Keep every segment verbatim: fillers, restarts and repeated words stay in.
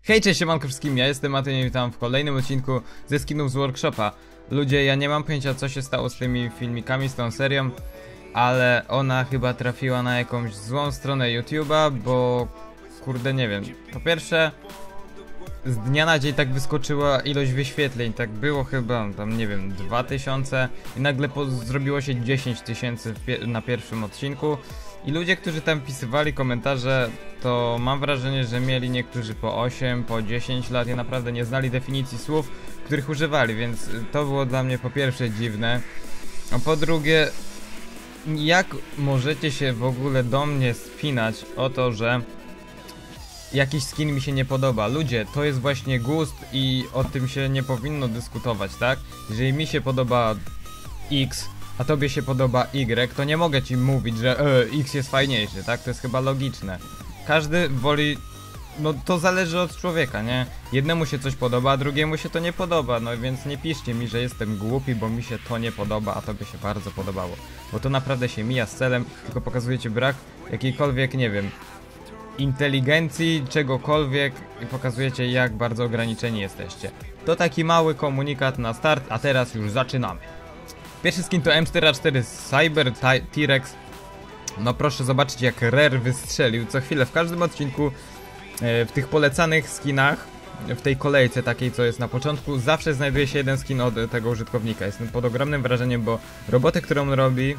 Hej, cześć, siemanko wszystkim, ja jestem Mateusz i witam w kolejnym odcinku ze skinów z workshopa. Ludzie, ja nie mam pojęcia, co się stało z tymi filmikami, z tą serią, ale ona chyba trafiła na jakąś złą stronę YouTube'a, bo kurde nie wiem. Po pierwsze, z dnia na dzień tak wyskoczyła ilość wyświetleń, tak było chyba tam nie wiem dwa tysiące i nagle zrobiło się dziesięć tysięcy pie na pierwszym odcinku. I ludzie, którzy tam wpisywali komentarze, to mam wrażenie, że mieli niektórzy po osiem, po dziesięć lat i naprawdę nie znali definicji słów, których używali, więc to było dla mnie po pierwsze dziwne. A po drugie, jak możecie się w ogóle do mnie spinać o to, że jakiś skin mi się nie podoba? Ludzie, to jest właśnie gust i o tym się nie powinno dyskutować, tak? Jeżeli mi się podoba X, a tobie się podoba Y, to nie mogę ci mówić, że e, X jest fajniejszy, tak? To jest chyba logiczne. Każdy woli... No to zależy od człowieka, nie? Jednemu się coś podoba, a drugiemu się to nie podoba, no więc nie piszcie mi, że jestem głupi, bo mi się to nie podoba, a tobie się bardzo podobało. Bo to naprawdę się mija z celem, tylko pokazujecie brak jakiejkolwiek, nie wiem, inteligencji, czegokolwiek i pokazujecie, jak bardzo ograniczeni jesteście. To taki mały komunikat na start, a teraz już zaczynamy. Pierwszy skin to M cztery A cztery Cyber T-Rex. No proszę zobaczyć, jak Rare wystrzelił co chwilę w każdym odcinku. W tych polecanych skinach, w tej kolejce takiej, co jest na początku, zawsze znajduje się jeden skin od tego użytkownika. Jestem pod ogromnym wrażeniem, bo robotę, którą on robi,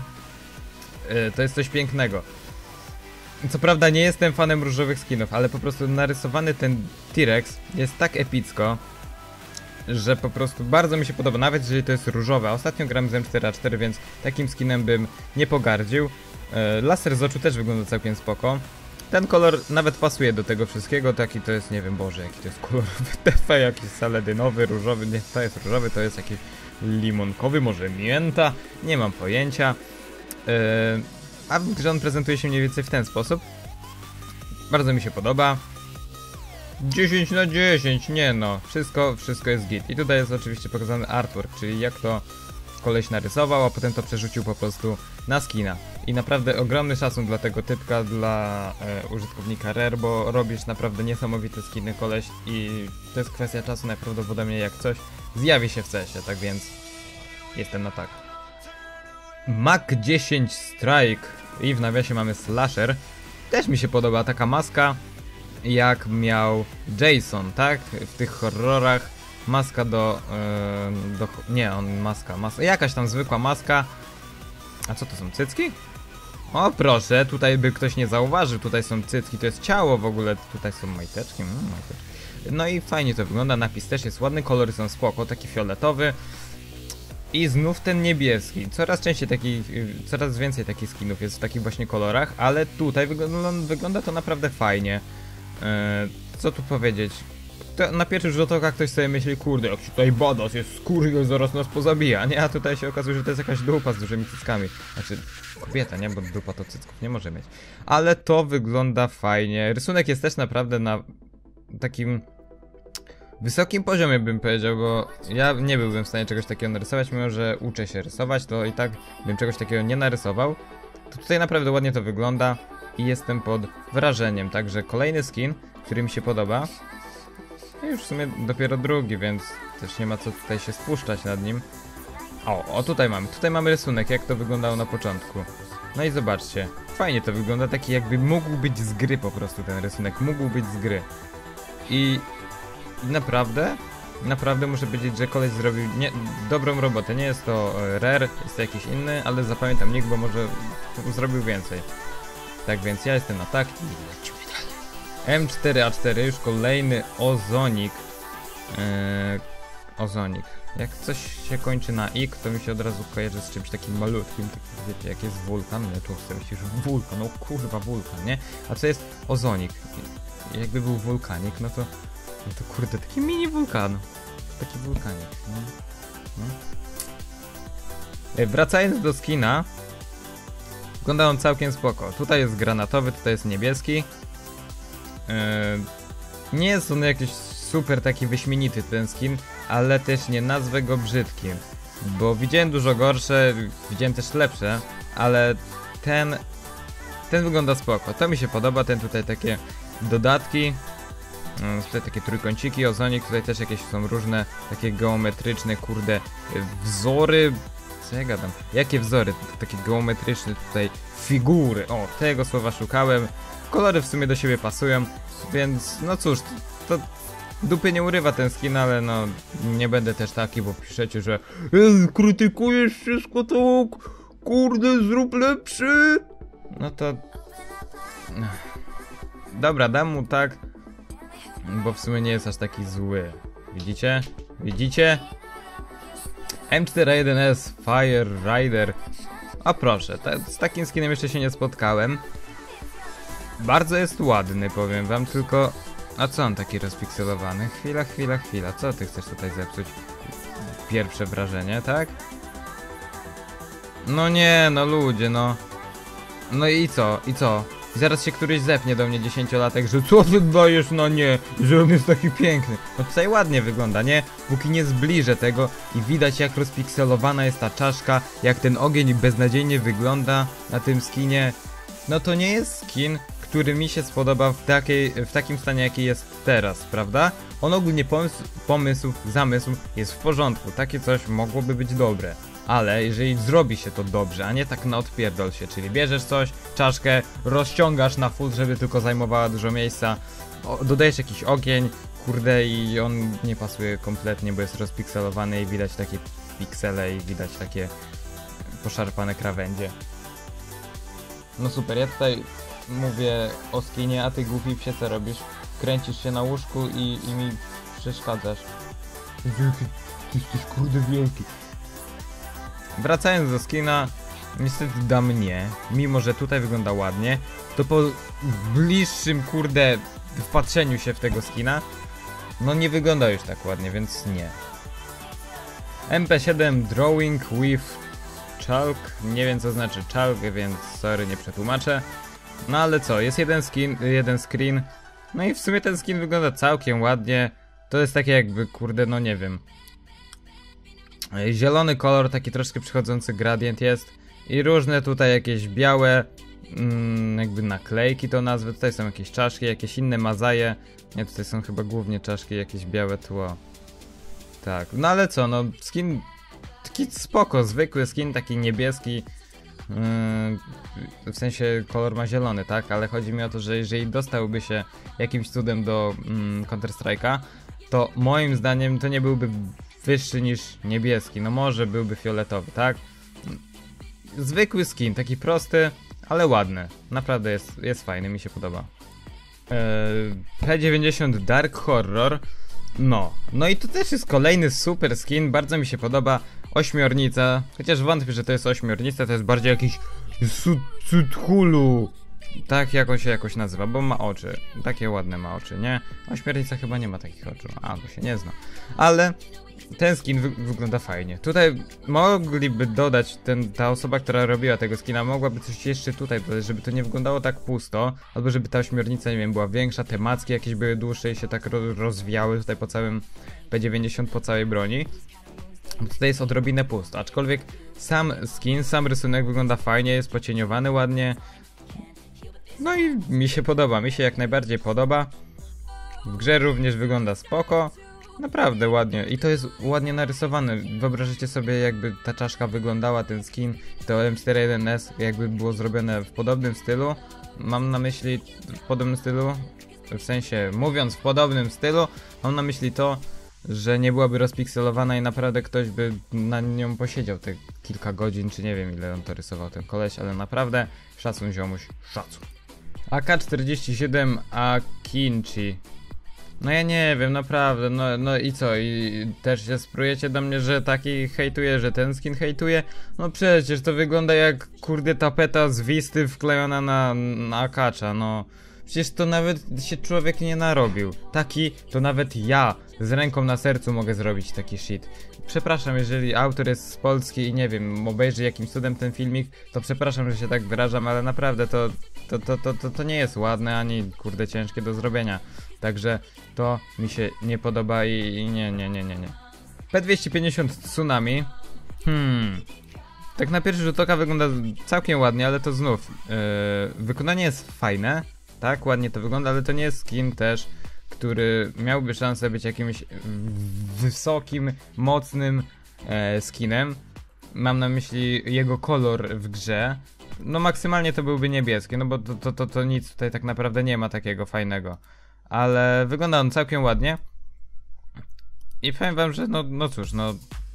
to jest coś pięknego. Co prawda nie jestem fanem różowych skinów, ale po prostu narysowany ten T-Rex jest tak epicko, że po prostu bardzo mi się podoba, nawet jeżeli to jest różowe. A ostatnio gram z M cztery A cztery, więc takim skinem bym nie pogardził. Laser z oczu też wygląda całkiem spoko. Ten kolor nawet pasuje do tego wszystkiego, taki to jest, nie wiem, Boże, jaki to jest kolor W T F, jakiś saladynowy, różowy, nie, to jest różowy, to jest jakiś limonkowy, może mięta, nie mam pojęcia. Yy, a w grze on prezentuje się mniej więcej w ten sposób. Bardzo mi się podoba. dziesięć na dziesięć, nie no, wszystko, wszystko jest git. I tutaj jest oczywiście pokazany artwork, czyli jak to koleś narysował, a potem to przerzucił po prostu na skina. I naprawdę ogromny szacun dla tego typka, dla e, użytkownika Rare, bo robisz naprawdę niesamowite skiny, koleś, i to jest kwestia czasu, najprawdopodobniej jak coś zjawi się w C S ie, tak więc jestem na tak. Mac dziesięć Strike i w nawiasie mamy Slasher. Też mi się podoba taka maska, jak miał Jason, tak? W tych horrorach. Maska do, yy, do... Nie, on maska, maska. Jakaś tam zwykła maska. A co to są, cycki? O proszę, tutaj by ktoś nie zauważył. Tutaj są cycki, to jest ciało w ogóle. Tutaj są majteczki. Mm, majteczki. No i fajnie to wygląda, napis też jest ładny, kolory są spoko, taki fioletowy. I znów ten niebieski. Coraz częściej takich, coraz więcej takich skinów jest w takich właśnie kolorach, ale tutaj wygląda, wygląda to naprawdę fajnie. Yy, co tu powiedzieć? To na pierwszy rzut oka ktoś sobie myśli, kurde, jak ci tutaj badass jest skóry, zaraz nas pozabija, nie? A tutaj się okazuje, że to jest jakaś dupa z dużymi cyckami. Znaczy, kobieta, nie? Bo dupa to cycków nie może mieć. Ale to wygląda fajnie. Rysunek jest też naprawdę na takim wysokim poziomie, bym powiedział, bo ja nie byłbym w stanie czegoś takiego narysować, mimo że uczę się rysować, to i tak bym czegoś takiego nie narysował. To tutaj naprawdę ładnie to wygląda i jestem pod wrażeniem. Także kolejny skin, który mi się podoba. I już w sumie dopiero drugi, więc też nie ma co tutaj się spuszczać nad nim. O, o tutaj mamy, tutaj mamy rysunek, jak to wyglądało na początku. No i zobaczcie, fajnie to wygląda, taki jakby mógł być z gry po prostu ten rysunek, mógł być z gry. I, i naprawdę, naprawdę muszę powiedzieć, że koleś zrobił nie, dobrą robotę. Nie jest to Rare, jest to jakiś inny, ale zapamiętam nick, bo może zrobił więcej. Tak więc ja jestem na tak i lecimy dalej. M cztery A cztery, już kolejny ozonik. Yy, ozonik. Jak coś się kończy na ik, to mi się od razu kojarzy z czymś takim malutkim. Tak, wiecie, jak jest wulkan, nie? Tu sobie myślisz, wulkan, no kurwa wulkan, nie? A co jest ozonik? Jakby był wulkanik, no to, no to kurde, taki mini wulkan. Taki wulkanik, no. No. Yy, wracając do skina, wygląda on całkiem spoko. Tutaj jest granatowy, tutaj jest niebieski. Yy, nie jest on jakiś super taki wyśmienity ten skin, ale też nie nazwę go brzydkim, bo widziałem dużo gorsze, widziałem też lepsze, ale ten ten wygląda spoko, to mi się podoba, ten tutaj takie dodatki, Tutaj takie trójkąciki, ozonik, tutaj też jakieś są różne takie geometryczne, kurde, wzory. Co ja gadam? Jakie wzory? Takie geometryczne tutaj figury. O, tego słowa szukałem. Kolory w sumie do siebie pasują, więc no cóż, to, to dupy nie urywa ten skin, ale no nie będę też taki, bo piszecie, że Ej, krytykujesz wszystko tak, kurde, zrób lepszy. No to... Dobra, dam mu tak, bo w sumie nie jest aż taki zły. Widzicie? Widzicie? M cztery jeden S Fire Rider. A proszę, ta, z takim skinem jeszcze się nie spotkałem. Bardzo jest ładny, powiem wam, tylko... A co on taki rozpikselowany? Chwila, chwila, chwila. Co ty chcesz tutaj zepsuć? Pierwsze wrażenie, tak? No nie, no ludzie, no. No i co? I co? I zaraz się któryś zepnie do mnie dziesięciolatek, że co ty dajesz, no nie, że on jest taki piękny. No tutaj ładnie wygląda, nie? Póki nie zbliżę tego i widać jak rozpikselowana jest ta czaszka, jak ten ogień beznadziejnie wygląda na tym skinie. No to nie jest skin, który mi się spodoba w, takiej, w takim stanie jaki jest teraz, prawda? On ogólnie pomysł, pomysł, zamysł jest w porządku, takie coś mogłoby być dobre. Ale jeżeli zrobi się to dobrze, a nie tak na odpierdol się, czyli bierzesz coś, czaszkę, rozciągasz na full, żeby tylko zajmowała dużo miejsca, o, dodajesz jakiś ogień, kurde, i on nie pasuje kompletnie, bo jest rozpikselowany i widać takie piksele i widać takie poszarpane krawędzie. No super, ja tutaj mówię o skinie, a ty głupi psie co robisz? Kręcisz się na łóżku i, i mi przeszkadzasz. Wielki, ty jesteś kurde wielki. Wracając do skina, niestety dam nie, mimo że tutaj wygląda ładnie, to po bliższym kurde wpatrzeniu się w tego skina, no nie wygląda już tak ładnie, więc nie. M P siedem Drawing with Chalk, nie wiem co znaczy chalk, więc sorry, nie przetłumaczę. No ale co, jest jeden skin, jeden screen, no i w sumie ten skin wygląda całkiem ładnie, to jest takie jakby kurde, no nie wiem. Zielony kolor, taki troszkę przychodzący gradient jest i różne tutaj jakieś białe mm, jakby naklejki to nazwę, tutaj są jakieś czaszki, jakieś inne mazaje, nie, tutaj są chyba głównie czaszki, jakieś białe tło. Tak, no ale co, no skin taki spoko, zwykły skin, taki niebieski, yy, w sensie kolor ma zielony, tak, ale chodzi mi o to, że jeżeli dostałby się jakimś cudem do mm, Counter Strike'a, to moim zdaniem to nie byłby wyższy niż niebieski, no może byłby fioletowy, tak? Zwykły skin, taki prosty, ale ładny. Naprawdę jest, jest fajny, mi się podoba. Eee, P dziewięćdziesiąt Dark Horror. No, no i to też jest kolejny super skin, bardzo mi się podoba. Ośmiornica, chociaż wątpię, że to jest ośmiornica, to jest bardziej jakiś Cthulhu. Tak jakoś się jakoś nazywa, bo ma oczy. Takie ładne ma oczy, nie? Ośmiornica chyba nie ma takich oczu, albo się nie zna. Ale ten skin wy wygląda fajnie. Tutaj mogliby dodać, ten, ta osoba, która robiła tego skina, mogłaby coś jeszcze tutaj dodać, żeby to nie wyglądało tak pusto, albo żeby ta ośmiornica, nie wiem, była większa, te macki jakieś były dłuższe i się tak ro rozwijały tutaj po całym P dziewięćdziesiąt, po całej broni. Bo tutaj jest odrobinę pusto, aczkolwiek sam skin, sam rysunek wygląda fajnie, jest pocieniowany ładnie. No i mi się podoba, mi się jak najbardziej podoba. W grze również wygląda spoko. Naprawdę ładnie i to jest ładnie narysowane. Wyobraźcie sobie jakby ta czaszka wyglądała, ten skin, to M cztery jeden S jakby było zrobione w podobnym stylu. Mam na myśli w podobnym stylu, w sensie mówiąc w podobnym stylu, mam na myśli to, że nie byłaby rozpikselowana i naprawdę ktoś by na nią posiedział te kilka godzin, czy nie wiem ile on to rysował ten koleś, ale naprawdę szacun ziomuś, szacun. A K czterdzieści siedem Akinci. No ja nie wiem, naprawdę, no, no i co, i też się sprujecie do mnie, że taki hejtuje, że ten skin hejtuje? No przecież to wygląda jak kurde tapeta z Wisty wklejona na, na Akacza, no. Przecież to nawet się człowiek nie narobił. Taki, to nawet ja z ręką na sercu mogę zrobić taki shit. Przepraszam, jeżeli autor jest z Polski i nie wiem, obejrzy jakimś cudem ten filmik, to przepraszam, że się tak wyrażam, ale naprawdę to, to, to, to, to, to nie jest ładne, ani kurde ciężkie do zrobienia. Także to mi się nie podoba i, i nie, nie, nie, nie, nie. P dwieście pięćdziesiąt Tsunami. Hmm... Tak na pierwszy rzut oka wygląda całkiem ładnie, ale to znów yy, wykonanie jest fajne. Tak, ładnie to wygląda, ale to nie jest skin też, który miałby szansę być jakimś wysokim, mocnym e, skinem. Mam na myśli jego kolor w grze. No maksymalnie to byłby niebieski, no bo to, to, to, to nic tutaj tak naprawdę nie ma takiego fajnego. Ale wygląda on całkiem ładnie. I powiem wam, że no, no cóż, no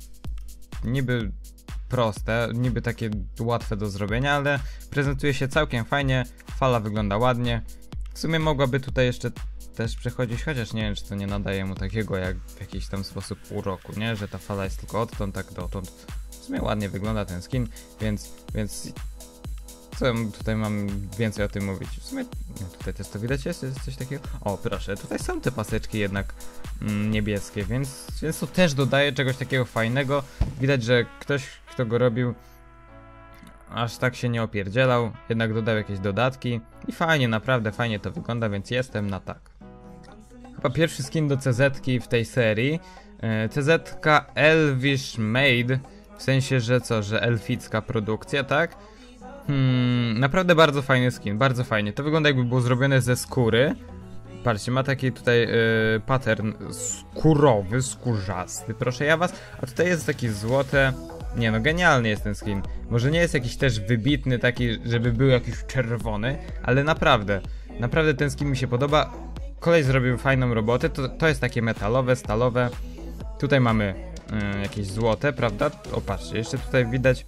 niby proste, niby takie łatwe do zrobienia, ale prezentuje się całkiem fajnie, fala wygląda ładnie. W sumie mogłaby tutaj jeszcze też przechodzić, chociaż nie wiem, czy to nie nadaje mu takiego jak w jakiś tam sposób uroku, nie? Że ta fala jest tylko odtąd, tak dotąd. W sumie ładnie wygląda ten skin, więc, więc co tutaj mam więcej o tym mówić? W sumie nie, tutaj też to widać, jest, jest coś takiego. O, proszę, tutaj są te paseczki jednak mm, niebieskie, więc, więc to też dodaje czegoś takiego fajnego. Widać, że ktoś, kto go robił, aż tak się nie opierdzielał, jednak dodał jakieś dodatki i fajnie, naprawdę fajnie to wygląda, więc jestem na tak. Chyba pierwszy skin do C Z-ki w tej serii. C Z-ka Elvish Made, w sensie, że co, że elficka produkcja, tak? Hmm, naprawdę bardzo fajny skin, bardzo fajnie. To wygląda jakby było zrobione ze skóry. Patrzcie, ma taki tutaj yy, pattern skórowy, skórzasty, proszę ja was. A tutaj jest taki złote. Nie no, genialny jest ten skin. Może nie jest jakiś też wybitny taki, żeby był jakiś czerwony, ale naprawdę, naprawdę ten skin mi się podoba. Koleś zrobił fajną robotę, to, to jest takie metalowe, stalowe. Tutaj mamy yy, jakieś złote, prawda? O, patrzcie, jeszcze tutaj widać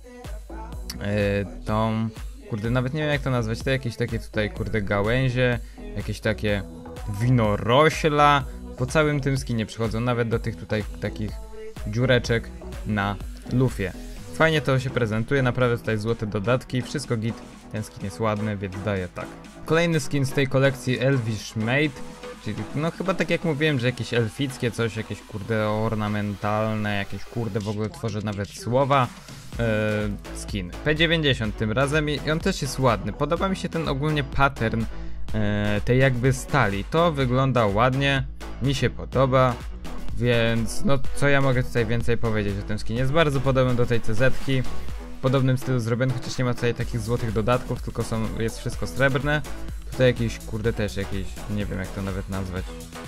yy, tą, kurde, nawet nie wiem jak to nazwać, to jakieś takie tutaj, kurde, gałęzie, jakieś takie winorośla. Po całym tym skinie przychodzą nawet do tych tutaj takich dziureczek na lufie. Fajnie to się prezentuje, naprawdę tutaj złote dodatki, wszystko git, ten skin jest ładny, więc daje tak. Kolejny skin z tej kolekcji Elvish Made, czyli no chyba tak jak mówiłem, że jakieś elfickie coś, jakieś kurde ornamentalne, jakieś kurde w ogóle tworzę nawet słowa. Yy, skin P dziewięćdziesiąt tym razem i on też jest ładny, podoba mi się ten ogólnie pattern yy, tej jakby stali, to wygląda ładnie, mi się podoba. Więc no co ja mogę tutaj więcej powiedzieć o tym skinie? Jest bardzo podobny do tej C Z-ki. W podobnym stylu zrobiony, chociaż nie ma tutaj takich złotych dodatków, tylko są, jest wszystko srebrne. Tutaj jakiś, kurde też jakiś, nie wiem jak to nawet nazwać,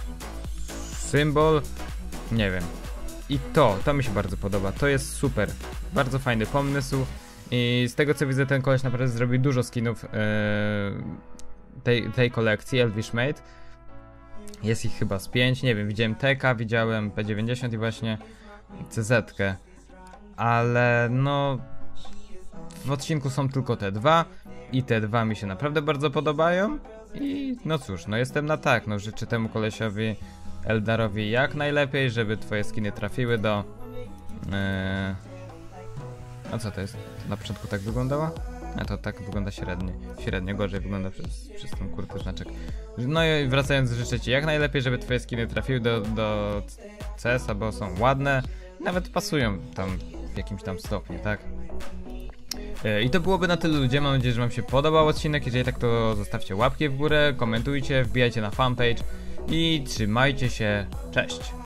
symbol? Nie wiem. I to, to mi się bardzo podoba, to jest super. Bardzo fajny pomysł. I z tego co widzę, ten koleś naprawdę zrobił dużo skinów yy, tej, tej kolekcji Elvish Made. Jest ich chyba z pięć, nie wiem, widziałem T K, widziałem P dziewięćdziesiąt i właśnie C Z-kę. Ale no w odcinku są tylko te dwa i te dwa mi się naprawdę bardzo podobają. I no cóż, no jestem na tak, no życzę temu kolesiowi Eldarowi jak najlepiej, żeby twoje skiny trafiły do... Yy... A co to jest? To na początku tak wyglądało? A to tak wygląda średnio. Średnio gorzej wygląda przez, przez ten kurde znaczek. No i wracając, życzę ci jak najlepiej, żeby twoje skiny trafiły do, do C S a, bo są ładne. Nawet pasują tam w jakimś tam stopniu, tak? I to byłoby na tyle, ludzie. Mam nadzieję, że wam się podobał odcinek. Jeżeli tak, to zostawcie łapki w górę, komentujcie, wbijajcie na fanpage i trzymajcie się. Cześć!